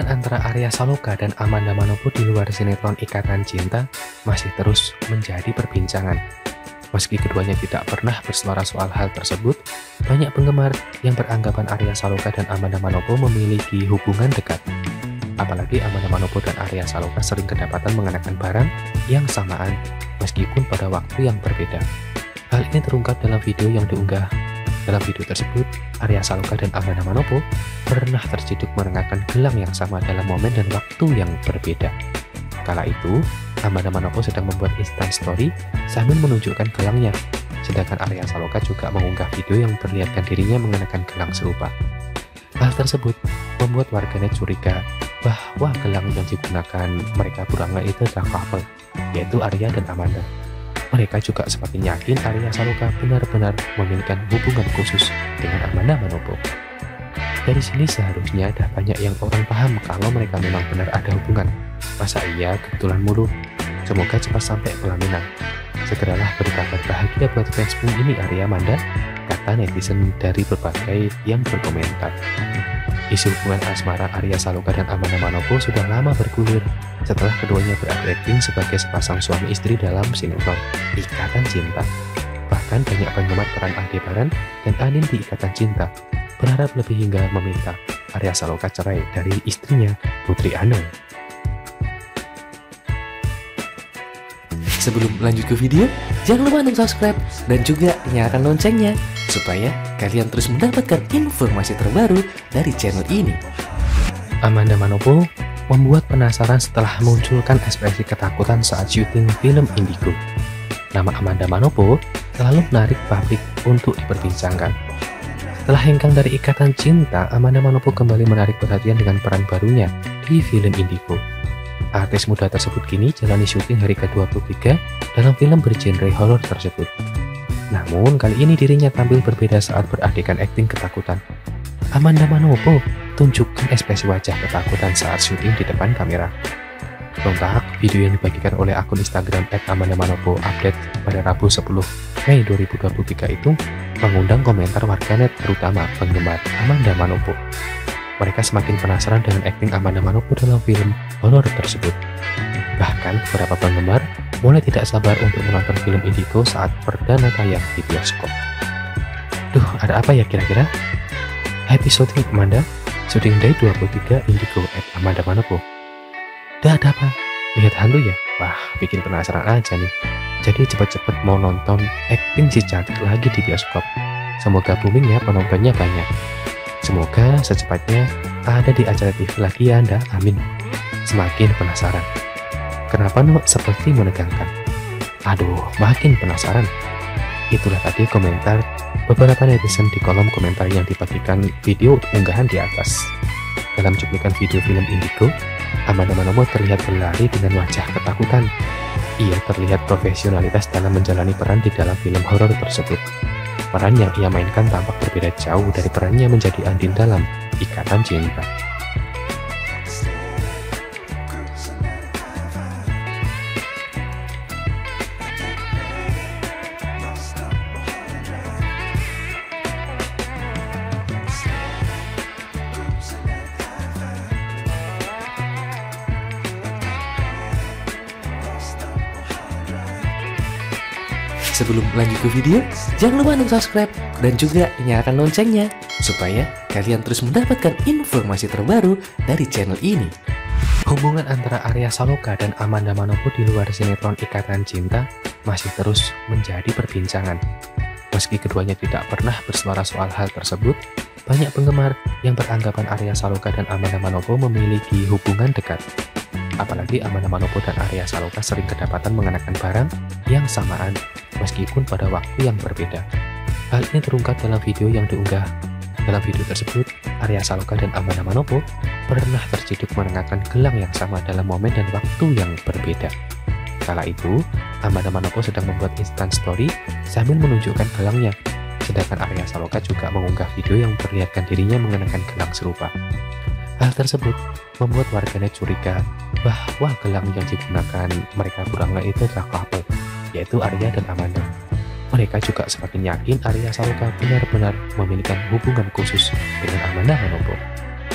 Hubungan antara Arya Saloka dan Amanda Manopo di luar sinetron Ikatan Cinta masih terus menjadi perbincangan. Meski keduanya tidak pernah bersuara soal hal tersebut, banyak penggemar yang beranggapan Arya Saloka dan Amanda Manopo memiliki hubungan dekat. Apalagi Amanda Manopo dan Arya Saloka sering kedapatan mengenakan barang yang samaan meskipun pada waktu yang berbeda. Hal ini terungkap dalam video yang diunggah. Dalam video tersebut, Arya Saloka dan Amanda Manopo pernah terciduk mengenakan gelang yang sama dalam momen dan waktu yang berbeda. Kala itu, Amanda Manopo sedang membuat Insta Story sambil menunjukkan gelangnya, sedangkan Arya Saloka juga mengunggah video yang memperlihatkan dirinya mengenakan gelang serupa. Hal tersebut membuat warganet curiga bahwa gelang yang digunakan mereka berdua itu adalah couple, yaitu Arya dan Amanda. Mereka juga semakin yakin Arya Saloka benar-benar memiliki hubungan khusus dengan Amanda Manopo. Dari sini seharusnya ada banyak yang orang paham kalau mereka memang benar ada hubungan. Masa iya kebetulan mulu? Semoga cepat sampai pelaminan. Segeralah beri kabar bahagia buat fansmu ini Arya Amanda, kata netizen dari berbagai yang berkomentar. Isu hubungan asmara Arya Saloka dan Amanda Manopo sudah lama bergulir setelah keduanya berakting sebagai sepasang suami istri dalam sinetron Ikatan Cinta. Bahkan banyak penggemar peran Aldebaran dan Anin di Ikatan Cinta berharap lebih hingga meminta Arya Saloka cerai dari istrinya Putri Ana. Sebelum lanjut ke video, jangan lupa untuk subscribe dan juga nyalakan loncengnya supaya kalian terus mendapatkan informasi terbaru dari channel ini. Amanda Manopo membuat penasaran setelah munculkan ekspresi ketakutan saat syuting film Indigo. Nama Amanda Manopo selalu menarik publik untuk diperbincangkan. Setelah hengkang dari Ikatan Cinta, Amanda Manopo kembali menarik perhatian dengan peran barunya di film Indigo. Artis muda tersebut kini jalani syuting hari ke-23 dalam film bergenre horor tersebut. Namun kali ini dirinya tampil berbeda saat beradegan akting ketakutan. Amanda Manopo tunjukkan ekspresi wajah ketakutan saat syuting di depan kamera. Sontak, video yang dibagikan oleh akun Instagram @amandamanopo update pada Rabu 10 Mei 2023 itu mengundang komentar warganet terutama penggemar Amanda Manopo. Mereka semakin penasaran dengan akting Amanda Manopo dalam film horor tersebut. Bahkan beberapa penggemar mulai tidak sabar untuk menonton film Indigo saat perdana tayang di bioskop. Duh, ada apa ya kira-kira? Happy shooting Amanda, shooting day 23 Indigo @amanda manopo. Dah ada apa? Lihat hantu ya? Wah, bikin penasaran aja nih. Jadi cepet-cepet mau nonton akting si cantik lagi di bioskop. Semoga booming ya, penontonnya banyak. Semoga secepatnya ada di acara TV lagi ya Anda, amin. Semakin penasaran. Kenapa seperti menegangkan? Aduh, makin penasaran. Itulah tadi komentar beberapa netizen di kolom komentar yang dibagikan video unggahan di atas. Dalam cuplikan video film Indigo, Amanda Manopo terlihat berlari dengan wajah ketakutan. Ia terlihat profesionalitas dalam menjalani peran di dalam film horor tersebut. Peran yang ia mainkan tampak berbeda jauh dari perannya menjadi Andin dalam Ikatan Cinta. Sebelum lanjut ke video, jangan lupa untuk subscribe dan juga nyalakan loncengnya supaya kalian terus mendapatkan informasi terbaru dari channel ini. Hubungan antara Arya Saloka dan Amanda Manopo di luar sinetron Ikatan Cinta masih terus menjadi perbincangan. Meski keduanya tidak pernah bersuara soal hal tersebut, banyak penggemar yang beranggapan Arya Saloka dan Amanda Manopo memiliki hubungan dekat. Apalagi Amanda Manopo dan Arya Saloka sering kedapatan mengenakan barang yang samaan meskipun pada waktu yang berbeda. Hal ini terungkap dalam video yang diunggah. Dalam video tersebut, Arya Saloka dan Amanda Manopo pernah terciduk mengenakan gelang yang sama dalam momen dan waktu yang berbeda. Kala itu, Amanda Manopo sedang membuat Insta Story sambil menunjukkan gelangnya, sedangkan Arya Saloka juga mengunggah video yang memperlihatkan dirinya mengenakan gelang serupa. Hal tersebut membuat warganet curiga bahwa gelang yang digunakan mereka berdua itu adalah couple, yaitu Arya dan Amanda. Mereka juga semakin yakin Arya Saloka benar-benar memiliki hubungan khusus dengan Amanda Manopo.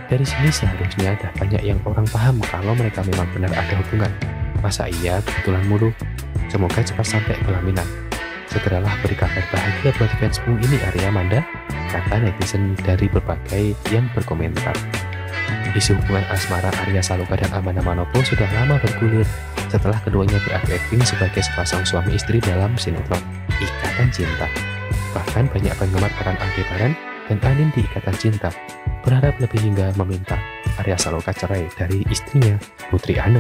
Dari sini seharusnya ada banyak yang orang paham kalau mereka memang benar ada hubungan. Masa iya kebetulan mulu? Semoga cepat sampai pelaminan. Segeralah beri kabar bahagia buat fansmu ini Arya Amanda, kata netizen dari berbagai yang berkomentar. Isu hubungan asmara Arya Saloka dan Amanda Manopo sudah lama bergulir setelah keduanya berakting sebagai sepasang suami istri dalam sinetron Ikatan Cinta. Bahkan banyak penggemar peran Aldebaran dan Anin di Ikatan Cinta berharap lebih hingga meminta Arya Saloka cerai dari istrinya Putri Anu.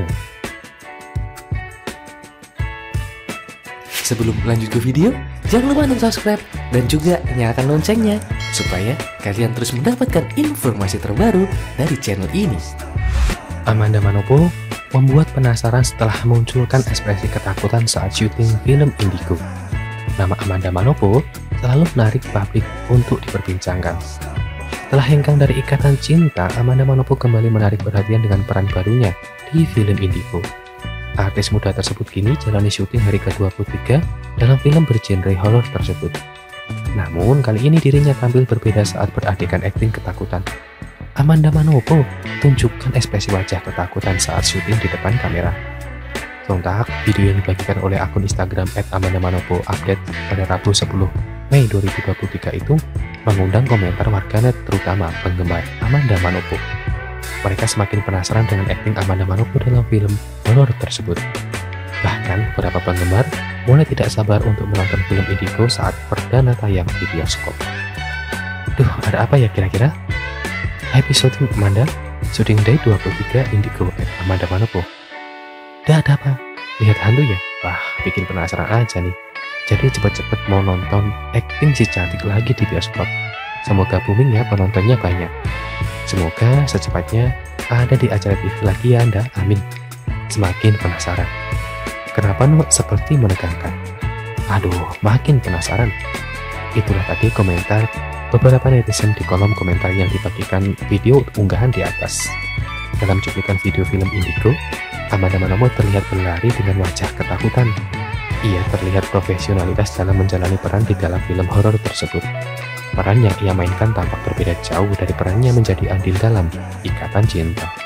Sebelum lanjut ke video, jangan lupa untuk subscribe dan juga nyalakan loncengnya supaya kalian terus mendapatkan informasi terbaru dari channel ini. Amanda Manopo membuat penasaran setelah munculkan ekspresi ketakutan saat syuting film Indigo. Nama Amanda Manopo selalu menarik publik untuk diperbincangkan. Setelah hengkang dari Ikatan Cinta, Amanda Manopo kembali menarik perhatian dengan peran barunya di film Indigo. Artis muda tersebut kini jalani syuting hari ke-23 dalam film bergenre horor tersebut. Namun kali ini dirinya tampil berbeda saat beradegan akting ketakutan. Amanda Manopo tunjukkan ekspresi wajah ketakutan saat syuting di depan kamera. Sontak, video yang dibagikan oleh akun Instagram @amandamanopo update pada Rabu 10 Mei 2023 itu mengundang komentar warganet terutama penggemar Amanda Manopo. Mereka semakin penasaran dengan akting Amanda Manopo dalam film horor tersebut. Bahkan beberapa penggemar mulai tidak sabar untuk menonton film Indigo saat perdana tayang di bioskop. Duh, ada apa ya kira-kira? Happy shooting Amanda, shooting day 23 Indigo Amanda Manopo. Dah ada apa? Lihat hantu ya? Wah, bikin penasaran aja nih. Jadi cepet-cepet mau nonton akting si cantik lagi di bioskop. Semoga booming ya, penontonnya banyak. Semoga secepatnya ada di acara TV lagi ya Anda, amin. Semakin penasaran. Kenapa seperti menegangkan? Aduh, makin penasaran. Itulah tadi komentar beberapa netizen di kolom komentar yang dibagikan video unggahan di atas. Dalam cuplikan video film Indigo, Amanda Manopo terlihat berlari dengan wajah ketakutan. Ia terlihat profesionalitas dalam menjalani peran di dalam film horor tersebut. Peran yang ia mainkan tampak berbeda jauh dari perannya menjadi Andin dalam Ikatan Cinta.